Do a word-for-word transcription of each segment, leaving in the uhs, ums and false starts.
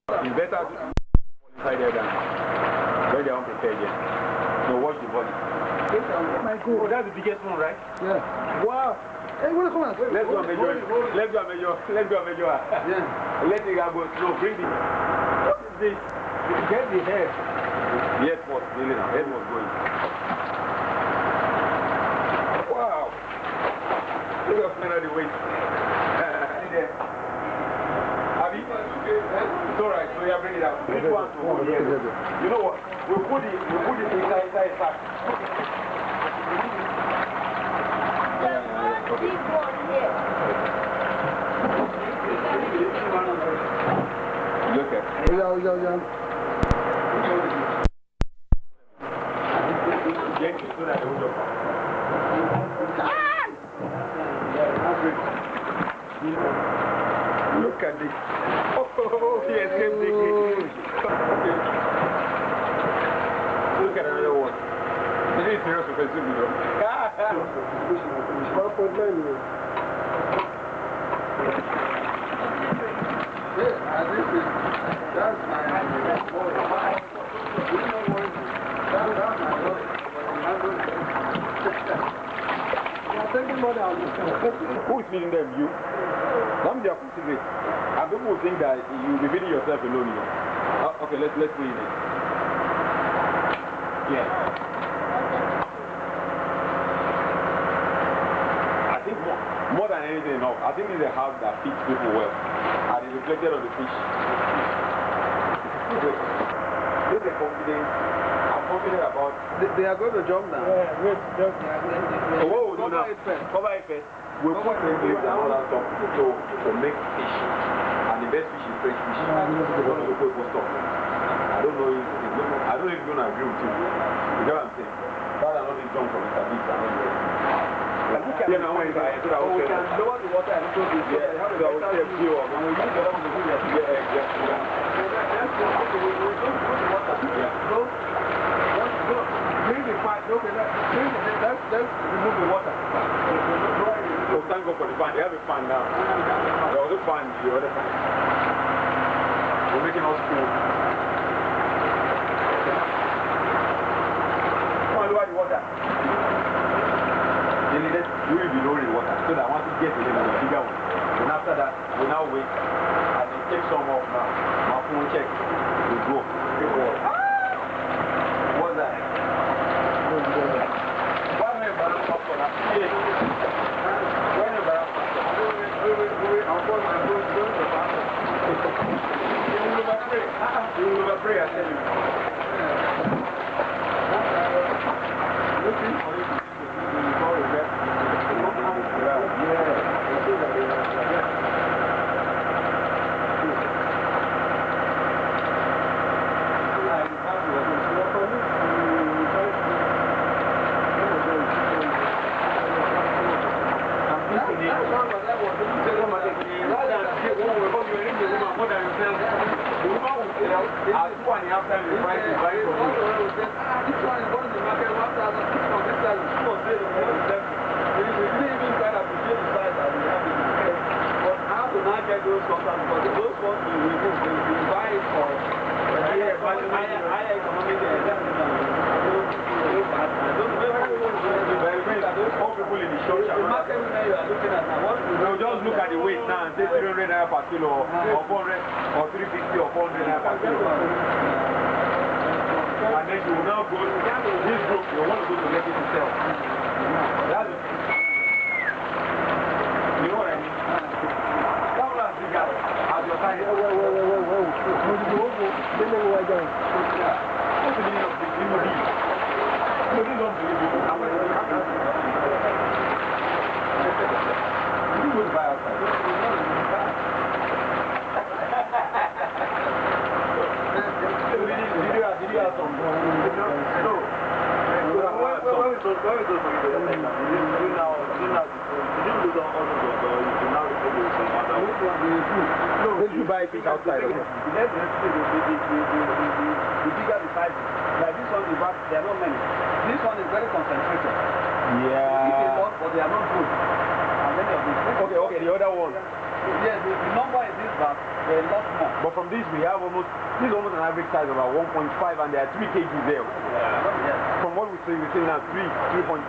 It's better to inside there than when they aren't prepared yet. So watch the body. My God. Oh, that's the biggest one, right? Yeah. Wow. Hey, what come on? Let's go and measure it. Let's go and measure. Let's go and measure. Yeah. Let it go slow. Bring it. What is this? Get the head. The head was really now. Head was going. Wow. Look at the weight. It's alright, so you bring it out. This one to hold here. You know what? We put it, we put it inside, inside, inside. Look at it. Yeah, yeah, yeah. Gently so that they will jump. Look at this. Oh, he escaped the okay. Look at another one. This is serious because you know. Who is feeding them? You? Some they are putting it. And people think that you will be feeding yourself alone. You know? uh, okay, let's let's put it in. Yeah. I think more, more than anything else, I think it's a house that feeds people well. And it's reflected on the fish. This is a confidence. I'm confident about. They, they are going to jump now. Yeah, wait, jump. So what we'll do now? Cover it first. Cover it first. We'll put the leaves and all that stuff to, to make fish. And the best fish is fresh fish. We're going to put stuff. I don't know if it's going to, I don't know if you're going to agree with you. You get what I'm saying? Rather not this jump from Mister Biggs and all that. Yeah, now when I so that I will can lower the water and so this. Yeah, so I will say a few of them. And we use the water to do that. Yeah, exactly. Yeah. Bring the fan. Okay, let's, let's, let's remove the water. So thank God for the fan. They have a fan now. There was a fan, the other fan. We're making us cool. Come on, lower the water. Then let we will be lowering the water so that once it gets to the bigger one. Then after that, we now wait and then take some off now. My phone check. We go. We go. What's that? Why am I balance up for that? Yeah. Why am I balance up for that? We will, we will, I'll call my phone to the bathroom. You will overpray. You will overpray, I tell you. Looking for you. Just look at the weight now and say three hundred naira per kilo or four hundred or three fifty or four hundred naira per kilo. And then you will now go this group, you want to go to let it sell. That's it. You know what I mean? Come on, bigger as your time. Wait, wait, wait, wait, wait, wait. Let me go down. What's the meaning of this? You know this. You don't believe it. I'm going to you go to buy outside. Did you have, did you have some? No. No. Did you buy it outside? The bigger the size, like this one, there are not many. This one is very concentrated. Yeah. It is lot, but they are not good. And then Okay, okay, the other one. Yes, the number is this, but a lot more. But from this we have almost, this is almost an average size of about one point five, and there are three kgs there. Yeah. From what we see, we see now three, three point.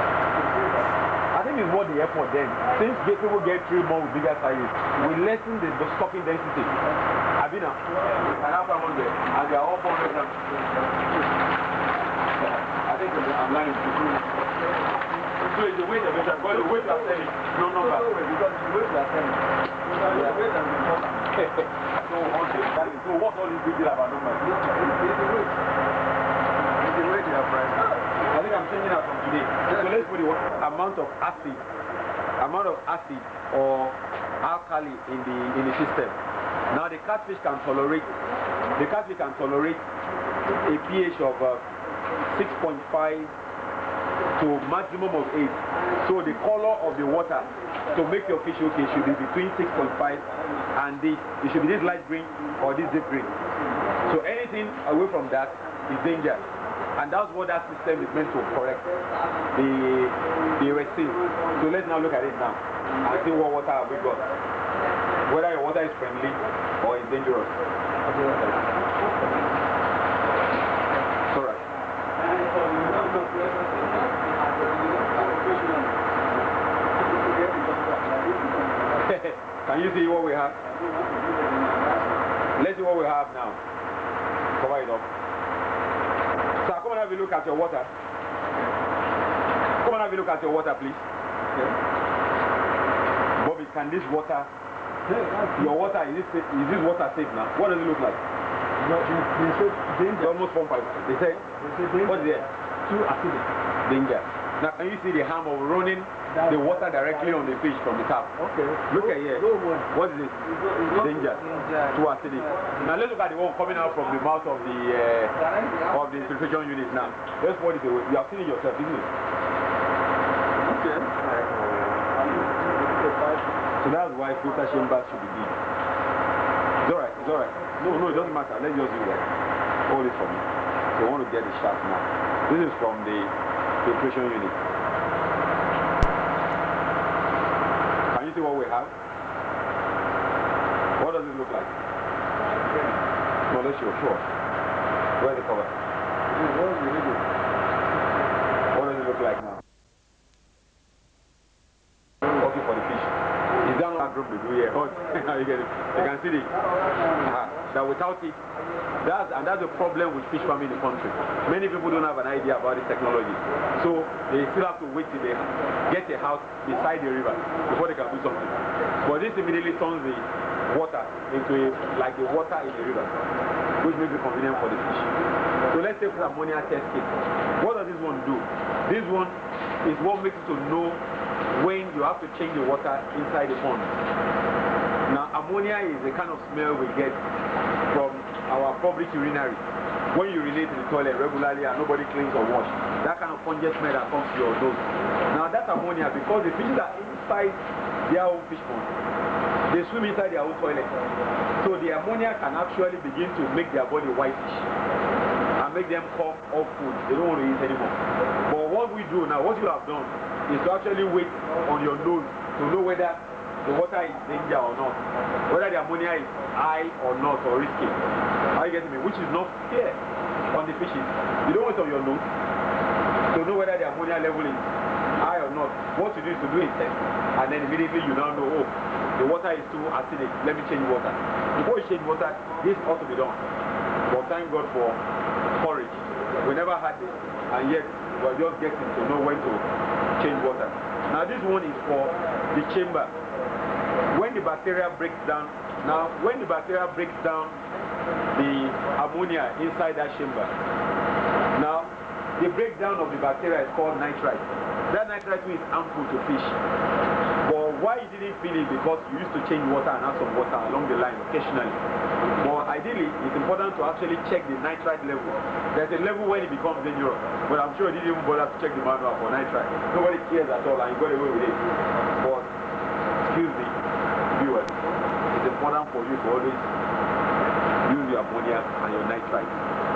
I think it's more the effort then. Since people get three more with bigger sizes, we lessen the, the stocking density. Abina, and after one hundred, and they are all four hundred grams. I think I'm lying to you. So it's the weight of it, because the weight you are selling, no number. Because the weight you are selling. The weight has been done. So, okay, so what's all this big deal about numbers? It's the weight. It's the weight you are priced. I think I'm changing that from today. So let's put the amount of acid, amount of acid or alkali in the in the system. Now the catfish can tolerate, the catfish can tolerate a pH of uh, six point five to maximum of eight. So the color of the water to make your fish okay should be between six point five and this. It should be this light green or this deep green. So anything away from that is danger. And that's what that system is meant to correct, the, the resin. So let's now look at it now and see what water have we got. Whether your water is friendly or is dangerous. It's alright. Can you see what we have? Let's see what we have now. Cover it up. Sir, come and have a look at your water. Come and have a look at your water, please. Okay. Bobby, can this water, your water, is this, is this water safe now? What does it look like? No, they, they say danger. Almost one five. They say, They say danger. what is it? Too acidic. Danger. Now, can you see the harm of running the water directly on the fish from the tap? Okay. Look at here. Go one. What is it? Danger. Too acidic. Now let's look at the one coming out from the mouth of the uh, of the filtration unit now. Let's pour it away. You have seen it yourself, isn't it? Okay. So that's why filter chambers should be big. It's alright, it's alright. No, no, it doesn't matter. Let's just do that. Hold it for me. So I want to get the shaft now. This is from the filtration unit. Can you see what we have? What does it look like? No, let's show. Sure. Where's the cover? What does it look like now? Okay for the fish. Is that not a group we do here? Oh, you get it. You can see it. Uh-huh. That without it, that's, and that's the problem with fish farming in the country. Many people don't have an idea about this technology. So they still have to wait till they get a house beside the river before they can do something. But this immediately turns the water into a, like the water in the river, which makes it convenient for the fish. So let's take the ammonia test kit. What does this one do? This one is what makes it to know when you have to change the water inside the pond. Now ammonia is the kind of smell we get from our public urinary. When you relate to the toilet regularly and nobody cleans or wash, that kind of pungent smell that comes to your nose. Now that's ammonia because the fishes are inside their own fish pond. They swim inside their own toilet. So the ammonia can actually begin to make their body whitish and make them cough off food. They don't want to eat anymore. But what we do now, what you have done, is to actually wait on your nose to know whether the water is danger or not, whether the ammonia is high or not or risky. Are you getting me? Which is not fair on the fishes. You don't wait on your nose to know whether the ammonia level is high or not. What you do is to do a test, and then immediately you now know, oh, the water is too acidic, let me change water. Before you change water, this ought to be done. But thank God for courage. We never had this, and yet we're just getting to know when to change water. Now this one is for the chamber. When the bacteria breaks down, now when the bacteria breaks down the ammonia inside that chamber, now the breakdown of the bacteria is called nitrite. That nitrite is harmful to fish. But why you didn't feel it? Because you used to change water and add some water along the line occasionally. But ideally, it's important to actually check the nitrite level. There's a level when it becomes dangerous. But I'm sure you didn't even bother to check the manual for nitrite. Nobody cares at all and you got away with it. But, excuse me, viewers, it's important for you to always use your ammonia and your nitrite.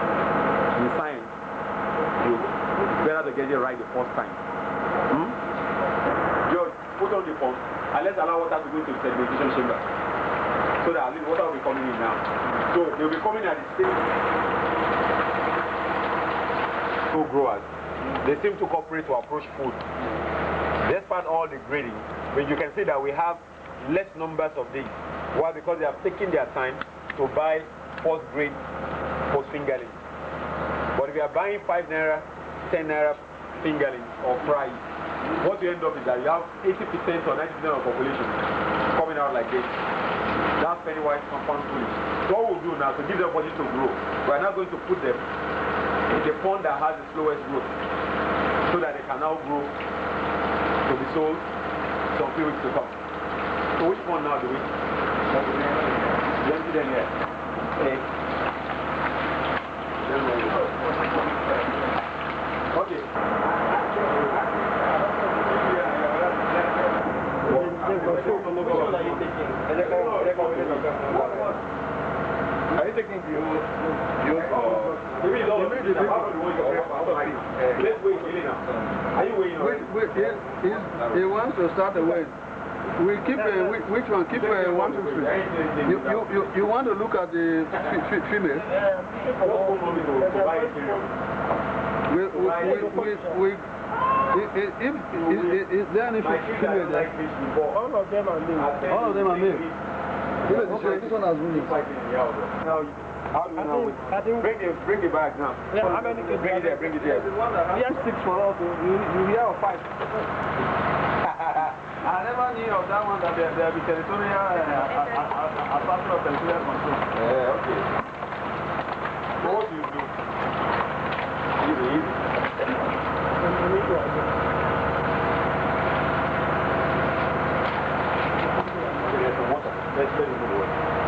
In science, you, it's better to get it right the first time. Hmm? George, put on the pump and let's allow water to go into the sedimentation chamber. So that at least water will be coming in now. So they will be coming at the same two growers. They seem to cooperate to approach food. Despite all the grading, when you can see that we have less numbers of these. Why? Because they have taken their time to buy first grade post fingerling. But if you are buying five naira, ten naira fingerling or fries, what you end up is that you have eighty percent or ninety percent of the population coming out like this. That's Pennywise compound foolish. So what we'll do now to give them body to grow, we're now going to put them in the pond that has the slowest growth so that they can now grow to be sold some few weeks to come. So which one now do we? Empty them here. Okay. Okay. Are you taking you? You? Maybe it's all. Let's wait now. Are you waiting? Wait, wait. He, he wants to start the weight. We keep uh, which, which one? Keep uh, one, two, three. You, you, you, you want to look at the female? We, we, we, we, if, if, if, is there any female there? All of them are male. All of them are male. Okay, this one has women. How do you know? Bring it, bring it back now. Yeah, how many kids? Bring it there, bring it there. He has six for us. You, you hear of five. I never knew of that one that there there be territorial uh, assassin of territorial control. Yeah, okay. So what do you do? Easy, easy. Okay, there's some water. Let's let it go.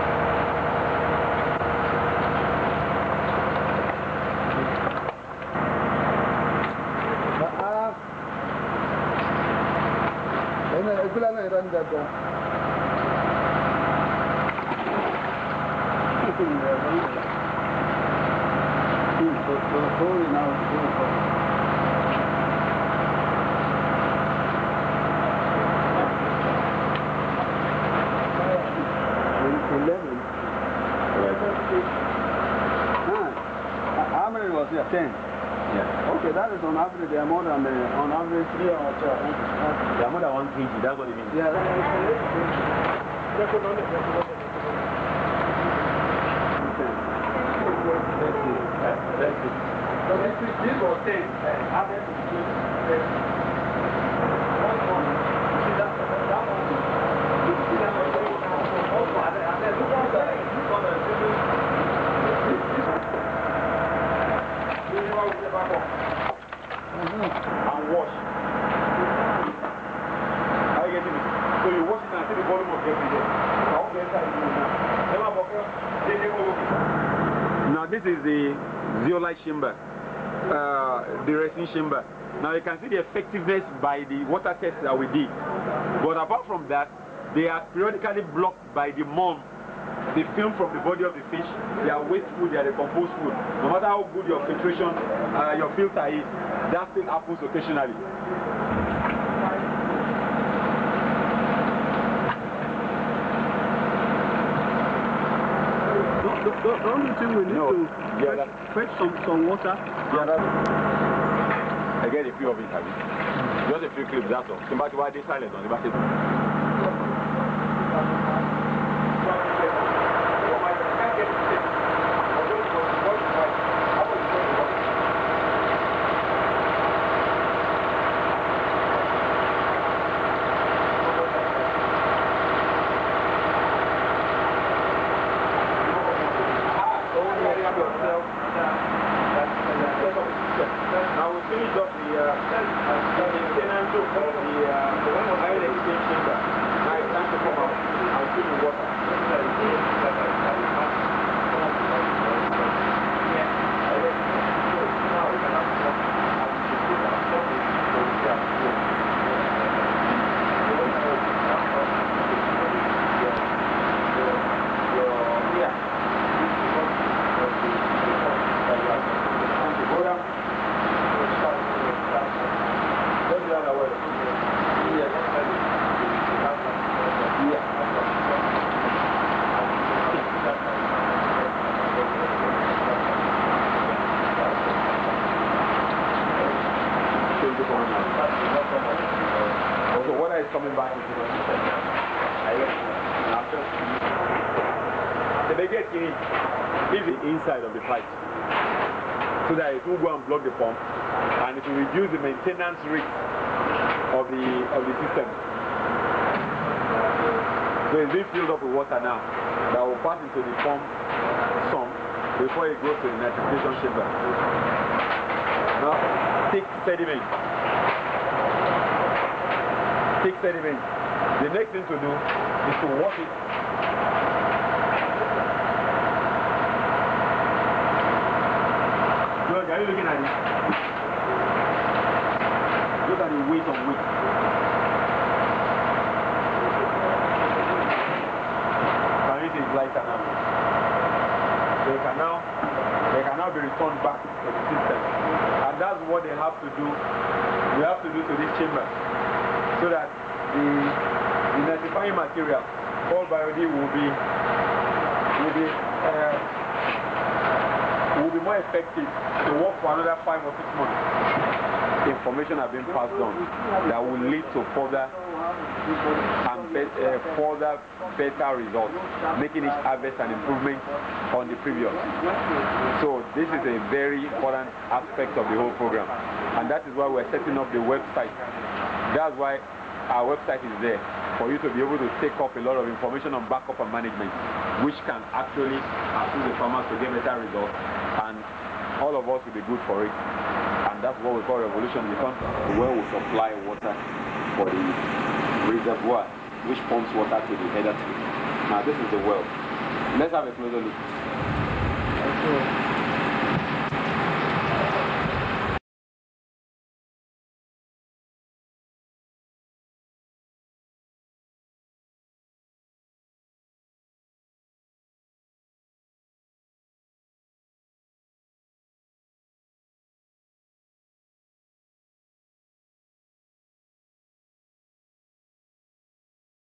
How many was there? Ten. Yeah. Okay, that is on average. They are more than uh, on average three or two. They are more than one kg. That's what it means. Yeah. Let's see. So this is this was ten. Average is twenty. And wash. Are you getting it? So you wash it and see the volume of every day. Now this is the zeolite chamber, uh, the resin chamber. Now you can see the effectiveness by the water test that we did. But apart from that, they are periodically blocked by the mom. The film from the body of the fish, they are waste food, they are decomposed food. No matter how good your filtration, uh, your filter is, that still happens occasionally. The, the, the only thing we need No. to Yeah, fetch, fetch some, some water. Yeah, that's I get a few of it, have it? Just a few clips, that's all. Somebody why they silent on the back. Now we finish up the uh, maintenance of the uh, iron exchange chamber. Now it's time to come out and fill the water. coming back into the system. After the baguette in is the inside of the pipe, so that it will go and block the pump, and it will reduce the maintenance rate of the of the system. So it's being filled up with water now that will pass into the pump some before it goes to the nitrification chamber. Now, thick sediment. Thick sediment. The next thing to do is to wash it. George, are you looking at it? Look at the weight of weight. It is lighter now. They can now, they can now be returned back to the system, and that's what they have to do. We have to do to this chamber, so that the the nitrifying material called biod will be will be uh, will be more effective to work for another five or six months. Information have been passed on that will lead to further and be, uh, further better results, making each harvest an improvement on the previous. So this is a very important aspect of the whole program, and that is why we're setting up the website. That's why our website is there, for you to be able to take up a lot of information on backup and management, which can actually assist the farmers to get better results, and all of us will be good for it. And that's what we call revolution, because where we supply water for the reservoir which pumps water to the header tree. Now this is the well. Let's have a closer look.